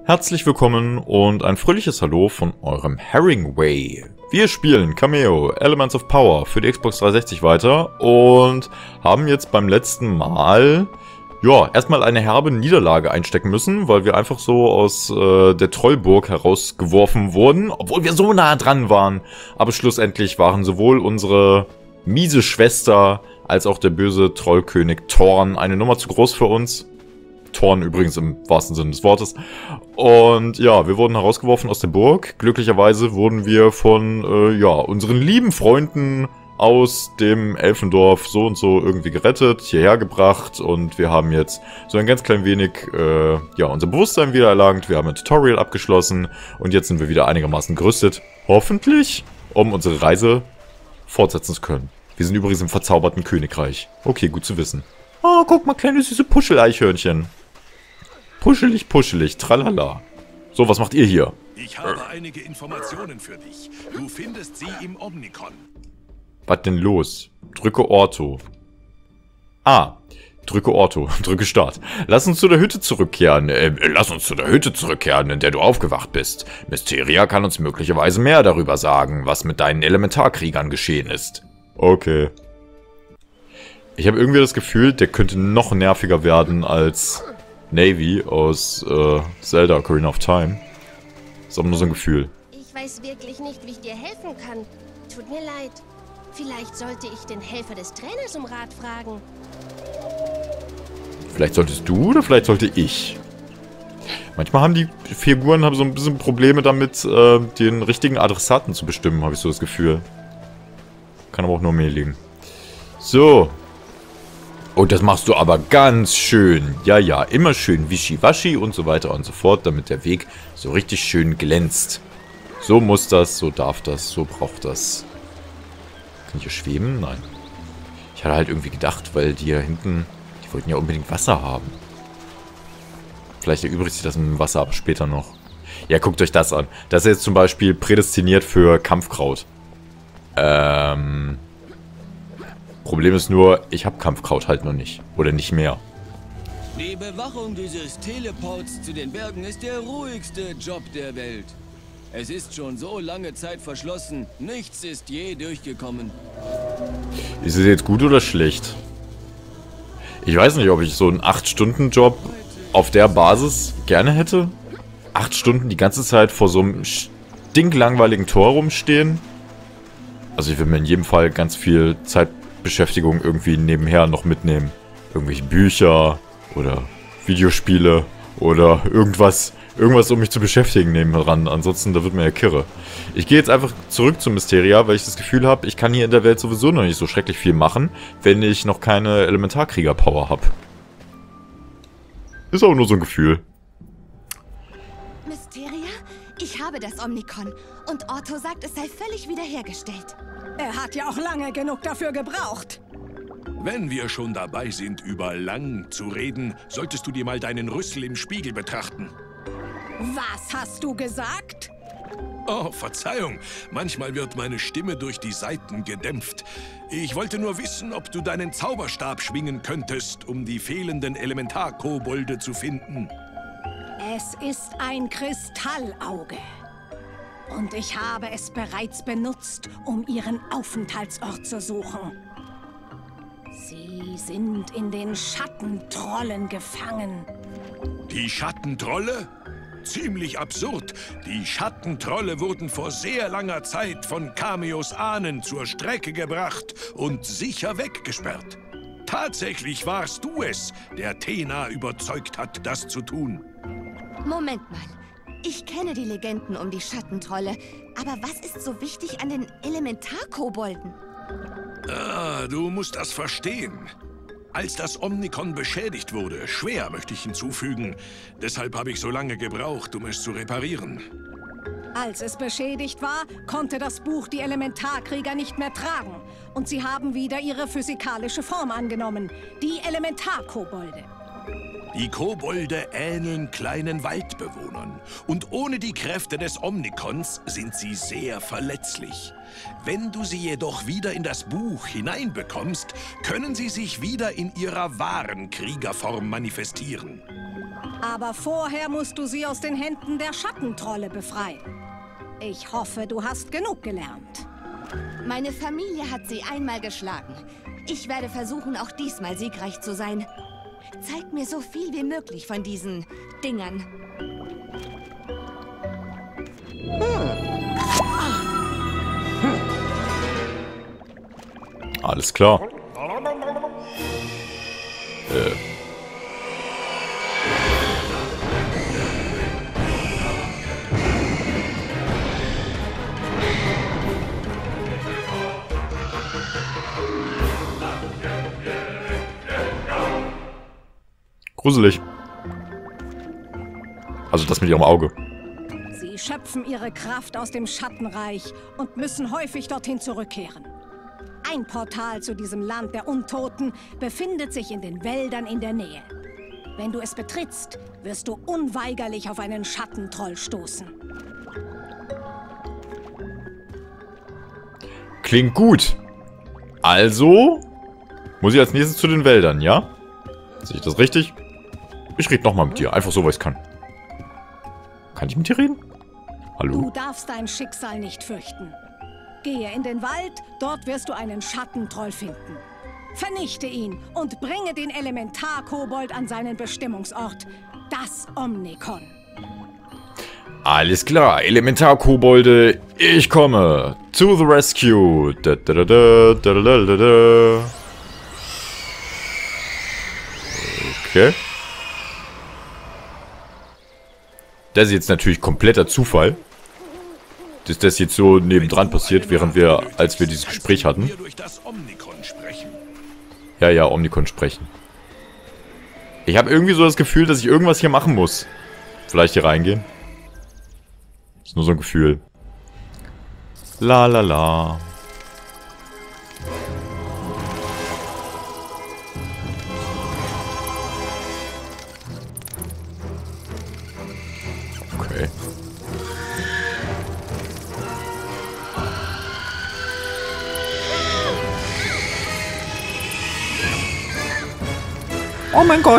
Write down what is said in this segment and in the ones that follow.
Herzlich willkommen und ein fröhliches Hallo von eurem Herringway. Wir spielen Cameo Elements of Power für die Xbox 360 weiter und haben jetzt beim letzten Mal, ja, erstmal eine herbe Niederlage einstecken müssen, weil wir einfach so aus der Trollburg herausgeworfen wurden, obwohl wir so nah dran waren. Aber schlussendlich waren sowohl unsere miese Schwester als auch der böse Trollkönig Thorn eine Nummer zu groß für uns. Thorn übrigens im wahrsten Sinne des Wortes. Und ja, wir wurden herausgeworfen aus der Burg. Glücklicherweise wurden wir von, ja, unseren lieben Freunden aus dem Elfendorf so und so irgendwie gerettet, hierher gebracht. Und wir haben jetzt so ein ganz klein wenig, ja, unser Bewusstsein wieder erlangt. Wir haben ein Tutorial abgeschlossen und jetzt sind wir wieder einigermaßen gerüstet. Hoffentlich, um unsere Reise fortsetzen zu können. Wir sind übrigens im verzauberten Königreich. Okay, gut zu wissen. Oh, guck mal, kleine süße Puscheleichhörnchen. Puschelig, puschelig, tralala. So, was macht ihr hier? Ich habe einige Informationen für dich. Du findest sie im Omnicon. Was denn los? Drücke Orto. Ah, drücke Orto. Drücke Start. Lass uns zu der Hütte zurückkehren. Lass uns zu der Hütte zurückkehren, in der du aufgewacht bist. Mysteria kann uns möglicherweise mehr darüber sagen, was mit deinen Elementarkriegern geschehen ist. Okay. Ich habe irgendwie das Gefühl, der könnte noch nerviger werden als Navy aus Zelda Ocarina of Time. Ist aber nur so ein Gefühl. Ich weiß wirklich nicht, wie ich dir helfen kann. Tut mir leid. Vielleicht sollte ich den Helfer des Trainers um Rat fragen. Vielleicht solltest du oder vielleicht sollte ich. Manchmal haben die Figuren so ein bisschen Probleme damit, den richtigen Adressaten zu bestimmen, habe ich so das Gefühl. Kann aber auch nur mir liegen. So. Und das machst du aber ganz schön. Ja, ja, immer schön wischiwaschi und so weiter und so fort, damit der Weg so richtig schön glänzt. So muss das, so darf das, so braucht das. Kann ich hier schweben? Nein. Ich hatte halt irgendwie gedacht, weil die hier hinten, die wollten ja unbedingt Wasser haben. Vielleicht erübrigt sich das mit dem Wasser aber später noch. Ja, guckt euch das an. Das ist jetzt zum Beispiel prädestiniert für Kampfkraut. Problem ist nur, ich habe Kampfkraut halt noch nicht. Oder nicht mehr. Die Bewachung dieses Teleports zu den Bergen ist der ruhigste Job der Welt. Es ist schon so lange Zeit verschlossen. Nichts ist je durchgekommen. Ist es jetzt gut oder schlecht? Ich weiß nicht, ob ich so einen 8-Stunden-Job auf der Basis gerne hätte. 8 Stunden die ganze Zeit vor so einem stinklangweiligen Tor rumstehen. Also ich will mir in jedem Fall ganz viel Zeitbeschäftigung irgendwie nebenher noch mitnehmen. Irgendwelche Bücher oder Videospiele oder irgendwas, um mich zu beschäftigen nebendran. Ansonsten, da wird mir ja kirre. Ich gehe jetzt einfach zurück zu Mysteria, weil ich das Gefühl habe, ich kann hier in der Welt sowieso noch nicht so schrecklich viel machen, wenn ich noch keine Elementarkrieger-Power habe. Ist auch nur so ein Gefühl. Mysteria? Ich habe das Omnicon und Otto sagt, es sei völlig wiederhergestellt. Er hat ja auch lange genug dafür gebraucht. Wenn wir schon dabei sind, über lang zu reden, solltest du dir mal deinen Rüssel im Spiegel betrachten. Was hast du gesagt? Oh, Verzeihung. Manchmal wird meine Stimme durch die Saiten gedämpft. Ich wollte nur wissen, ob du deinen Zauberstab schwingen könntest, um die fehlenden Elementarkobolde zu finden. Es ist ein Kristallauge. Und ich habe es bereits benutzt, um ihren Aufenthaltsort zu suchen. Sie sind in den Schattentrollen gefangen. Die Schattentrolle? Ziemlich absurd. Die Schattentrolle wurden vor sehr langer Zeit von Cameos Ahnen zur Strecke gebracht und sicher weggesperrt. Tatsächlich warst du es, der Tena überzeugt hat, das zu tun. Moment mal. Ich kenne die Legenden um die Schattentrolle. Aber was ist so wichtig an den Elementarkobolden? Ah, du musst das verstehen. Als das Omnicon beschädigt wurde, schwer möchte ich hinzufügen, deshalb habe ich so lange gebraucht, um es zu reparieren. Als es beschädigt war, konnte das Buch die Elementarkrieger nicht mehr tragen. Und sie haben wieder ihre physikalische Form angenommen, die Elementarkobolde. Die Kobolde ähneln kleinen Waldbewohnern und ohne die Kräfte des Omnikons sind sie sehr verletzlich. Wenn du sie jedoch wieder in das Buch hineinbekommst, können sie sich wieder in ihrer wahren Kriegerform manifestieren. Aber vorher musst du sie aus den Händen der Schattentrolle befreien. Ich hoffe, du hast genug gelernt. Meine Familie hat sie einmal geschlagen. Ich werde versuchen, auch diesmal siegreich zu sein. Zeig mir so viel wie möglich von diesen Dingern. Alles klar. Gruselig. Also das mit ihrem Auge. Sie schöpfen ihre Kraft aus dem Schattenreich und müssen häufig dorthin zurückkehren. Ein Portal zu diesem Land der Untoten befindet sich in den Wäldern in der Nähe. Wenn du es betrittst, wirst du unweigerlich auf einen Schattentroll stoßen. Klingt gut. Also muss ich als nächstes zu den Wäldern, ja? Sehe ich das richtig? Ich rede nochmal mit dir. Einfach so, weil ich kann. Kann ich mit dir reden? Hallo? Du darfst dein Schicksal nicht fürchten. Gehe in den Wald, dort wirst du einen Schattentroll finden. Vernichte ihn und bringe den Elementarkobold an seinen Bestimmungsort, das Omnikon. Alles klar, Elementarkobolde, ich komme. To the rescue. Da, da, da, da, da, da, da, da. Okay. Das ist jetzt natürlich kompletter Zufall, dass das jetzt so nebendran passiert, als wir dieses Gespräch hatten. Ja, Omnikon sprechen. Ich habe irgendwie so das Gefühl, dass ich irgendwas hier machen muss. Vielleicht hier reingehen. Ist nur so ein Gefühl. La la la. Okay. Oh mein Gott.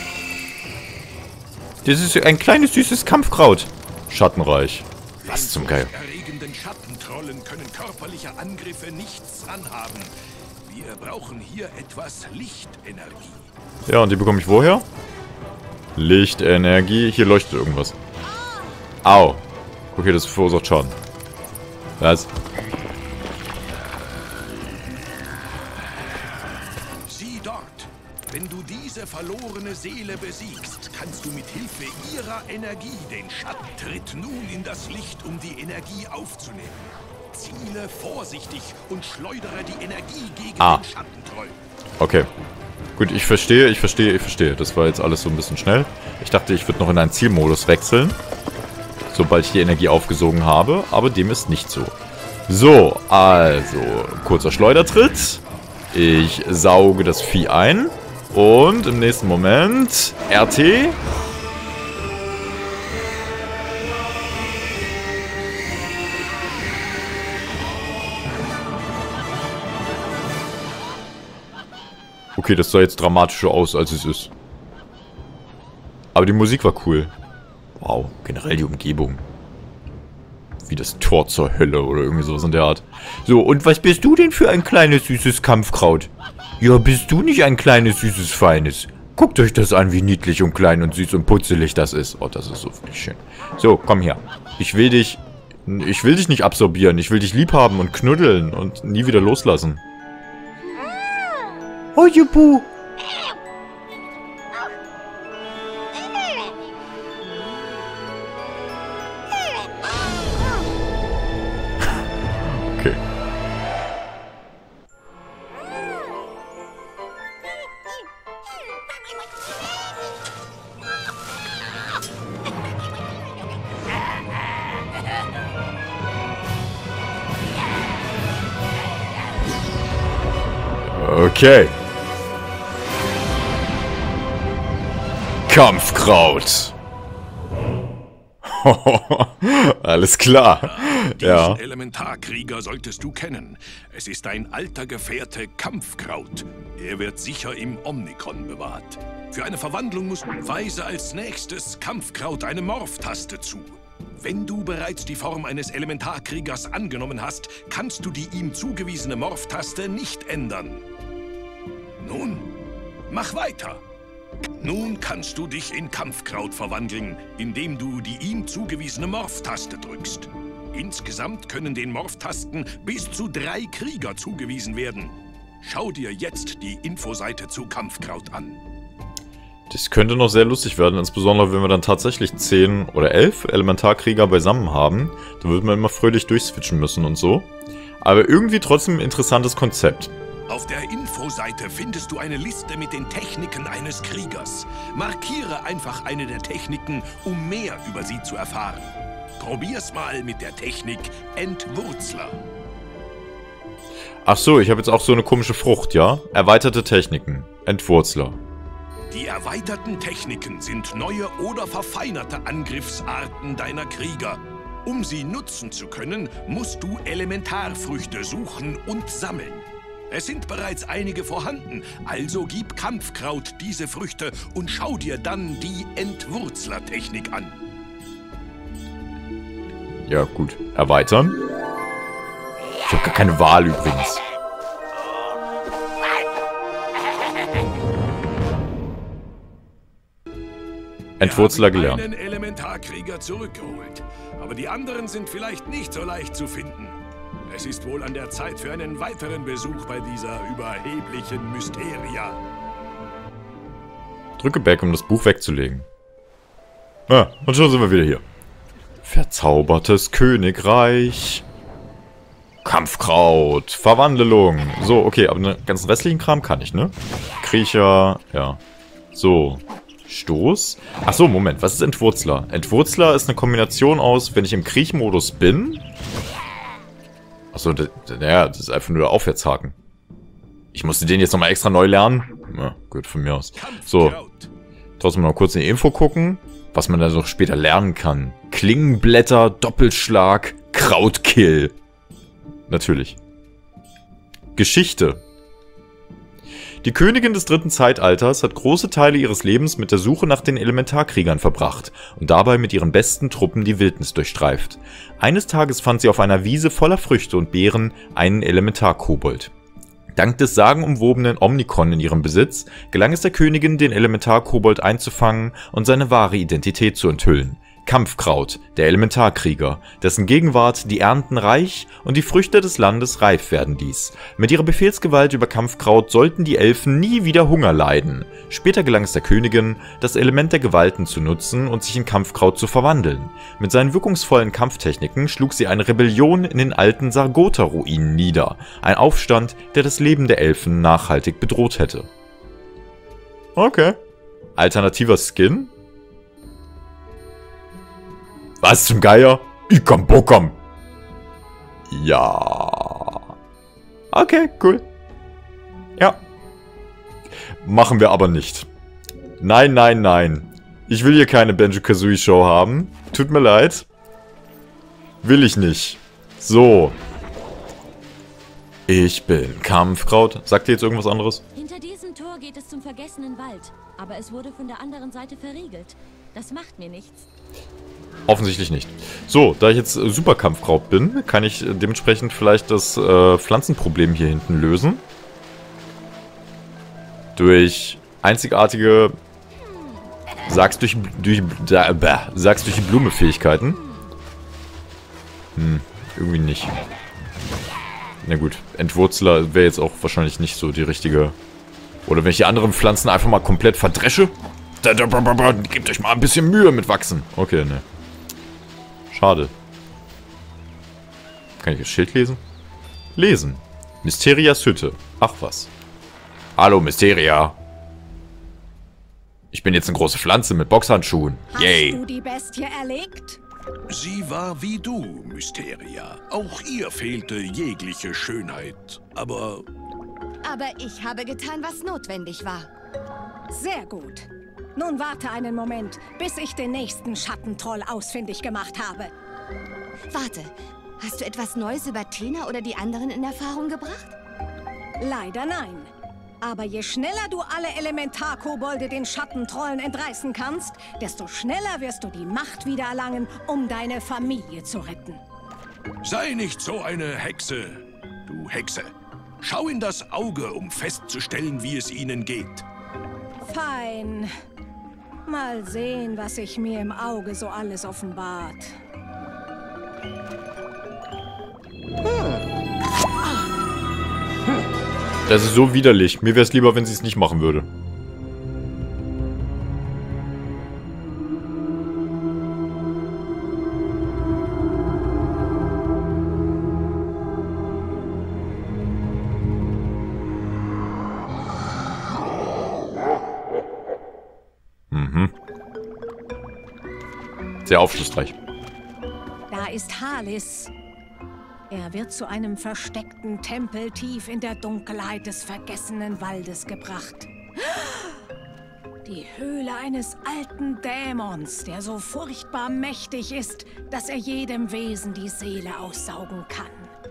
Das ist ein kleines süßes Kampfkraut. Schattenreich. Was zum Geil. Erregenden Schattentrollen können körperliche Angriffe nichts anhaben. Wir brauchen hier etwas Lichtenergie. Ja, und die bekomme ich woher? Lichtenergie. Hier leuchtet irgendwas. Au. Okay, das verursacht Schaden. Was? Sieh dort. Wenn du diese verlorene Seele besiegst, kannst du mit Hilfe ihrer Energie den Schatten. Tritt nun in das Licht, um die Energie aufzunehmen. Ziele vorsichtig und schleudere die Energie gegen den Schattentroll. Okay. Gut, ich verstehe. Das war jetzt alles so ein bisschen schnell. Ich dachte, ich würde noch in einen Zielmodus wechseln, sobald ich die Energie aufgesogen habe, aber dem ist nicht so. So, also, kurzer Schleudertritt. Ich sauge das Vieh ein. Und im nächsten Moment RT. Okay, das sah jetzt dramatischer aus, als es ist. Aber die Musik war cool. Wow, generell die Umgebung. Wie das Tor zur Hölle oder irgendwie sowas in der Art. So, und was bist du denn für ein kleines, süßes Kampfkraut? Ja, bist du nicht ein kleines, süßes, feines? Guckt euch das an, wie niedlich und klein und süß und putzelig das ist. Oh, das ist so schön. So, komm her. Ich will dich nicht absorbieren. Ich will dich lieb haben und knuddeln und nie wieder loslassen. Oh, Jubu. Okay. Okay. Kampfkraut. Alles klar. Diesen Elementarkrieger solltest du kennen. Es ist ein alter Gefährte Kampfkraut. Er wird sicher im Omnikron bewahrt. Für eine Verwandlung musst du weise als nächstes Kampfkraut eine Morph-Taste zu. Wenn du bereits die Form eines Elementarkriegers angenommen hast, kannst du die ihm zugewiesene Morph-Taste nicht ändern. Nun, mach weiter. Nun kannst du dich in Kampfkraut verwandeln, indem du die ihm zugewiesene Morph-Taste drückst. Insgesamt können den Morph-Tasten bis zu 3 Krieger zugewiesen werden. Schau dir jetzt die Infoseite zu Kampfkraut an. Das könnte noch sehr lustig werden, insbesondere wenn wir dann tatsächlich 10 oder 11 Elementarkrieger beisammen haben. Da würde man immer fröhlich durchswitchen müssen und so. Aber irgendwie trotzdem ein interessantes Konzept. Auf der Infoseite findest du eine Liste mit den Techniken eines Kriegers. Markiere einfach eine der Techniken, um mehr über sie zu erfahren. Probier's mal mit der Technik Entwurzler. Ach so, ich habe jetzt auch so eine komische Frucht, ja? Erweiterte Techniken. Entwurzler. Die erweiterten Techniken sind neue oder verfeinerte Angriffsarten deiner Krieger. Um sie nutzen zu können, musst du Elementarfrüchte suchen und sammeln. Es sind bereits einige vorhanden, also gib Kampfkraut diese Früchte und schau dir dann die Entwurzler-Technik an. Ja, gut. Erweitern. Ich habe gar keine Wahl übrigens. Entwurzler gelernt. Einen Elementarkrieger zurückgeholt, aber die anderen sind vielleicht nicht so leicht zu finden. Es ist wohl an der Zeit für einen weiteren Besuch bei dieser überheblichen Mysteria. Drücke Back, um das Buch wegzulegen. Ah, und schon sind wir wieder hier. Verzaubertes Königreich. Kampfkraut. Verwandlung. So, okay, aber den ganzen restlichen Kram kann ich, ne? Kriecher, ja. So. Stoß. Achso, Moment, was ist Entwurzler? Entwurzler ist eine Kombination aus, wenn ich im Kriechmodus bin. Achso, naja, das ist einfach nur der Aufwärtshaken. Ich musste den jetzt nochmal extra neu lernen. Ja, gut, von mir aus. So. Trotzdem noch kurz in die Info gucken, was man dann noch später lernen kann. Klingenblätter, Doppelschlag, Krautkill. Natürlich. Geschichte. Die Königin des 3. Zeitalters hat große Teile ihres Lebens mit der Suche nach den Elementarkriegern verbracht und dabei mit ihren besten Truppen die Wildnis durchstreift. Eines Tages fand sie auf einer Wiese voller Früchte und Beeren einen Elementarkobold. Dank des sagenumwobenen Omnikron in ihrem Besitz gelang es der Königin, den Elementarkobold einzufangen und seine wahre Identität zu enthüllen. Kampfkraut, der Elementarkrieger, dessen Gegenwart die Ernten reich und die Früchte des Landes reif werden ließ. Mit ihrer Befehlsgewalt über Kampfkraut sollten die Elfen nie wieder Hunger leiden. Später gelang es der Königin, das Element der Gewalten zu nutzen und sich in Kampfkraut zu verwandeln. Mit seinen wirkungsvollen Kampftechniken schlug sie eine Rebellion in den alten Sargota-Ruinen nieder. Ein Aufstand, der das Leben der Elfen nachhaltig bedroht hätte. Okay. Alternativer Skin? Was zum Geier? Ich kann Bock haben. Ja. Okay, cool. Ja. Machen wir aber nicht. Nein, nein, nein. Ich will hier keine Banjo-Kazooie-Show haben. Tut mir leid. Will ich nicht. So. Ich bin Kampfkraut. Sagt ihr jetzt irgendwas anderes? Hinter diesem Tor geht es zum vergessenen Wald. Aber es wurde von der anderen Seite verriegelt. Das macht mir nichts. Offensichtlich nicht. So, da ich jetzt Superkampfkraut bin, kann ich dementsprechend vielleicht das Pflanzenproblem hier hinten lösen. Durch einzigartige Sag's durch die Blume-Fähigkeiten. Irgendwie nicht. Na gut, Entwurzler wäre jetzt auch wahrscheinlich nicht so die richtige... Oder wenn ich die anderen Pflanzen einfach mal komplett verdresche. Gebt euch mal ein bisschen Mühe mit Wachsen. Okay, ne. Schade. Kann ich das Schild lesen? Lesen. Mysterias Hütte. Ach was. Hallo, Mysteria. Ich bin jetzt eine große Pflanze mit Boxhandschuhen. Yay. Hast du die Bestie erlegt? Sie war wie du, Mysteria. Auch ihr fehlte jegliche Schönheit. Aber ich habe getan, was notwendig war. Sehr gut. Nun warte einen Moment, bis ich den nächsten Schattentroll ausfindig gemacht habe. Warte, hast du etwas Neues über Tena oder die anderen in Erfahrung gebracht? Leider nein. Aber je schneller du alle Elementarkobolde den Schattentrollen entreißen kannst, desto schneller wirst du die Macht wiedererlangen, um deine Familie zu retten. Sei nicht so eine Hexe, du Hexe. Schau in das Auge, um festzustellen, wie es ihnen geht. Fein. Mal sehen, was sich mir im Auge so alles offenbart. Das ist so widerlich. Mir wäre es lieber, wenn sie es nicht machen würde. Sehr aufschlussreich. Da ist Halis. Er wird zu einem versteckten Tempel tief in der Dunkelheit des vergessenen Waldes gebracht. Die Höhle eines alten Dämons, der so furchtbar mächtig ist, dass er jedem Wesen die Seele aussaugen kann.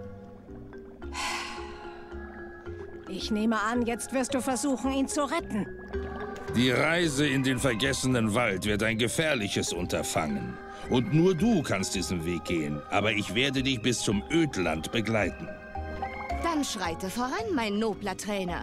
Ich nehme an, jetzt wirst du versuchen, ihn zu retten. Die Reise in den vergessenen Wald wird ein gefährliches Unterfangen. Und nur du kannst diesen Weg gehen, aber ich werde dich bis zum Ödland begleiten. Dann schreite voran, mein nobler Trainer.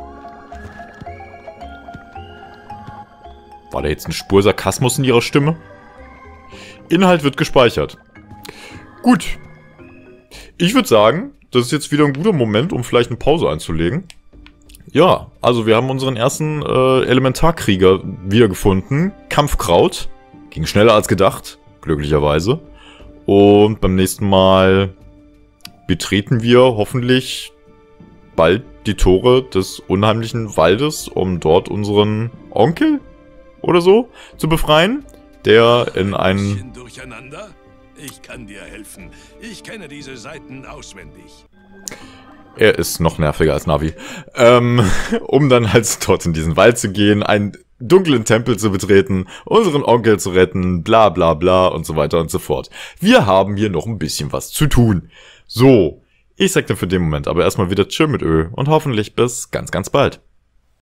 War da jetzt eine Spur Sarkasmus in ihrer Stimme? Inhalt wird gespeichert. Gut. Ich würde sagen, das ist jetzt wieder ein guter Moment, um vielleicht eine Pause einzulegen. Ja, also wir haben unseren ersten Elementarkrieger wiedergefunden. Kampfkraut. Ging schneller als gedacht, glücklicherweise. Und beim nächsten Mal betreten wir hoffentlich bald die Tore des unheimlichen Waldes, um dort unseren Onkel oder so zu befreien, der in einen... Durcheinander? Ich kann dir helfen. Ich kenne diese Seiten auswendig. Er ist noch nerviger als Navi. Um dann halt dort in diesen Wald zu gehen, einen dunklen Tempel zu betreten, unseren Onkel zu retten, bla bla bla und so weiter und so fort. Wir haben hier noch ein bisschen was zu tun. So, ich sag dann für den Moment aber erstmal wieder Tschö mit Ö und hoffentlich bis ganz, ganz bald.